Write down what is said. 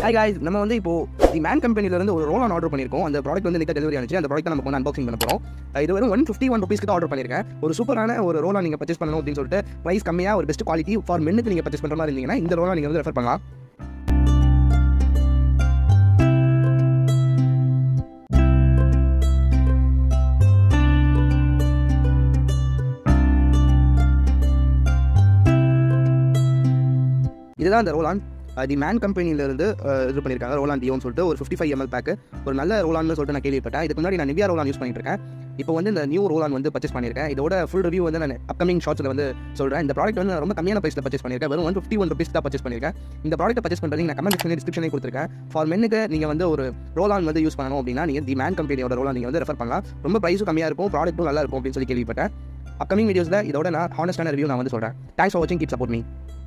Hi guys, நம்ம வந்து இப்போ தி மேன் கம்பெனில இருந்து ஒரு ரோல் ஆன் ஆர்டர் பண்ணியிருக்கோம். அந்த ப்ராடக்ட் வந்து இன்னைக்கு டெலிவரி ஆனிச்சு. அந்த ப்ராடக்ட் நமக்கு வந்து அன்பாக்சிங் பண்ண போறோம். இது வெறும் 151 ரூபீஸ்க்கு தான் ஆர்டர் பண்ணியிருக்கேன். ஒரு சூப்பரான ஒரு ரோல் ஆன் நீங்க பர்ச்சேஸ் பண்ணணும் அப்படின்னு சொல்லிட்டு பிரைஸ் கம்மியா ஒரு பெஸ்ட் குவாலிட்டி ஃபார் மென்னுக்கு நீங்க பர்ச்சேஸ் பண்ற மாதிரி இருந்தீங்கன்னா இந்த ரோல் ஆன் நீங்க வந்து ரெஃபர் பண்ணலாம். இதுதான் அந்த ரோல் ஆன். தி மேன் கம்பெனியிலிருந்து இது பண்ணியிருக்காங்க. ரோல் ஆன் டியோன்னு சொல்லிட்டு ஒரு 55 ml பேக்கு. ஒரு நல்ல ரோல் ஆன்னு சொல்லிட்டு நான் கேள்விப்பட்டேன். இதுக்கு முன்னாடி நான் நிவியா ரோல் ஆன் யூஸ் பண்ணிட்டு இருக்கேன். இப்போ வந்து இந்த நியூ ரோல் ஆன் வந்து பர்ச்சேஸ் பண்ணியிருக்கேன். இதோட ஃபுல் ரிவ்யூ வந்து நான் அப்கமிங் ஷார்ட்ஸில் வந்து சொல்கிறேன். இந்த ப்ராடக்ட் வந்து ரொம்ப கம்மியான ப்ரைஸில் பர்ச்சேஸ் பண்ணியிருக்கேன். வெறும் 151 ரூபீஸ் தான் பர்ச்சேஸ் பண்ணியிருக்கேன். இந்த ப்ராடக்ட் பர்ச்சேஸ் பண்ணுறது நான் கமெண்ட் செக்ஷன் டிஸ்கிரிப்ஷனே கொடுத்துருக்கேன். ஃபார் மென்னுக்கு நீங்கள் வந்து ஒரு ரோல் ஆன் வந்து யூஸ் பண்ணணும் அப்படின்னா நீங்கள் தி மேன் கம்பெனியோட ரோல் ஆன் நீங்கள் வந்து ரெஃபர் பண்ணலாம். ரொம்ப ப்ரைஸும் கம்மியாக இருக்கும், ப்ராடக்ட்டும் நல்லா இருக்கும் அப்படின்னு சொல்லி கேள்விப்பட்டேன். அப்கமிங் வீடியோஸில் இதோட நான் ஹானஸ்டான ரிவ்யூ நான் வந்து சொல்கிறேன். தேங்க்ஸ் ஃபார் வாட்சிங், கீப் சப்போர்ட் மீ.